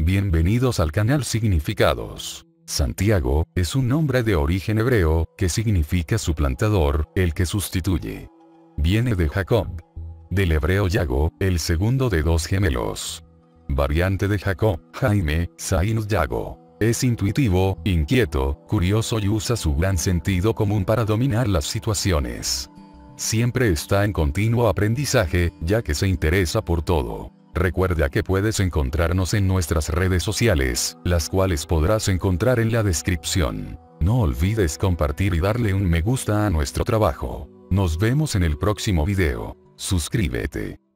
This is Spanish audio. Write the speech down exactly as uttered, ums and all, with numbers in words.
Bienvenidos al canal Significados. Santiago, es un nombre de origen hebreo, que significa suplantador, el que sustituye. Viene de Jacob. Del hebreo Yago, el segundo de dos gemelos. Variante de Jacob, Jaime, Sainz Yago. Es intuitivo, inquieto, curioso y usa su gran sentido común para dominar las situaciones. Siempre está en continuo aprendizaje, ya que se interesa por todo. Recuerda que puedes encontrarnos en nuestras redes sociales, las cuales podrás encontrar en la descripción. No olvides compartir y darle un me gusta a nuestro trabajo. Nos vemos en el próximo video. Suscríbete.